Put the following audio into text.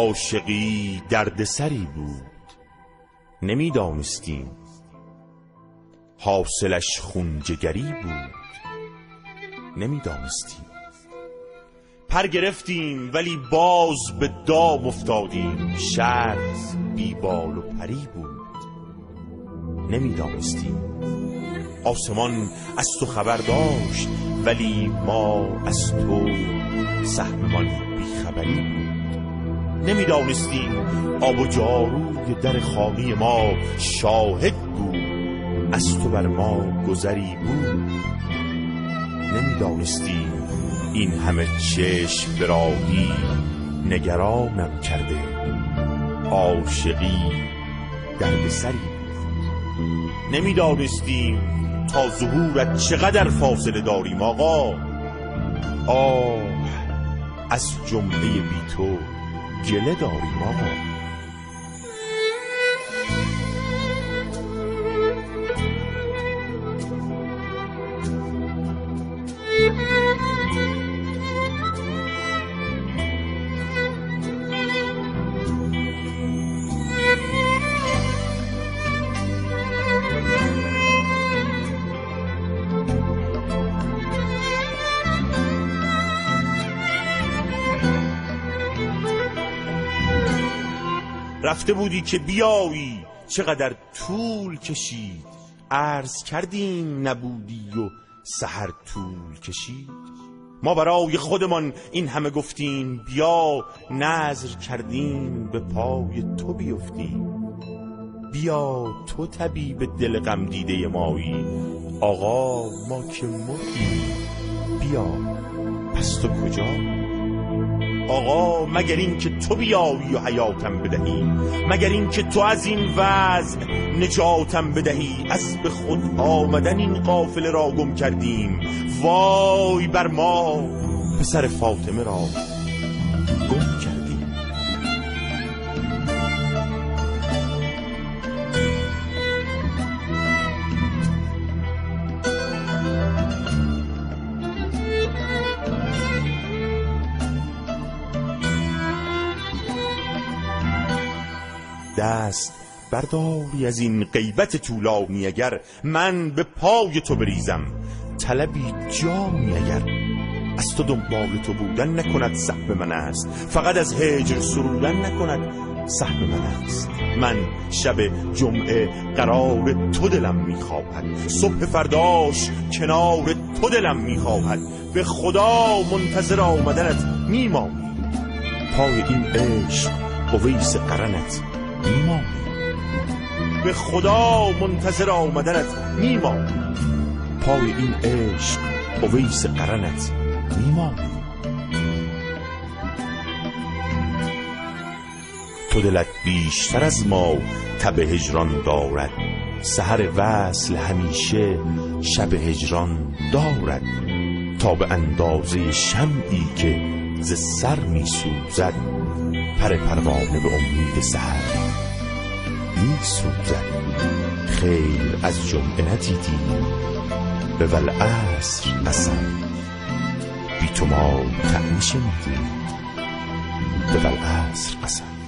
عاشقی دردسری بود، نمیدانستیم حاصلش خونجگری بود، نمیدانستیم. پر گرفتیم ولی باز به دام افتادیم، شرط بی بال و پری بود، نمیدانستیم. آسمان از تو خبر داشت ولی ما از تو سهممان بیخبری بود، نمیدانستیم. آب و جاروی در خانه ما شاهد بود، از تو بر ما گذری بود، نمیدانستیم. این همه چشم به راهی نگرانم کرده، عاشقی دردسری بود، نمیدانستیم. تا ظهورت چقدر فاصله داریم آقا، آه از جمله بی تو گله داریم آقا. رفته بودی که بیایی چقدر طول کشید، عرض کردیم نبودی و سحر طول کشید. ما برای خودمان این همه گفتیم بیا، نذر کردیم به پای تو بیفتیم. بیا تو طبیب دل غم دیده مایی، آقا ما که مردیم، بیا پس تو کجا؟ آقا مگر این که تو بیایی و حیاتم بدهی، مگر این که تو از این وضع نجاتم بدهی. از به خود آمدن این قافله را گم کردیم، وای بر ما پسر فاطمه را گم کردیم. دست برداری از این غیبت طولانی، اگر من به پای تو بریزم طلبی جانی، اگر از تو دنبال تو بودن نکند سهم من است، فقط از هجر سرودن نکند سهم من است. من شب جمعه قرار تو دلم میخواهد، صبح فرداش کنار تو دلم میخواهد. به خدا منتظر آمدنت میمانی، پای این عشق اویس قرنت میمانی. به خدا منتظر آمدنت میمانی، پای این عشق اویس قرنت میمانی. تو دلت بیشتر از ما تب هجران دارد، سحر وصل همیشه شب هجران دارد. تا به اندازه شمعی که ز سر میسوزد، پر پروانه به امید سحر میسوزد. خیر از جمعه ندیدیم به والعصر قسم، بی تو ما طعمی شنیدیم به والعصر قسم.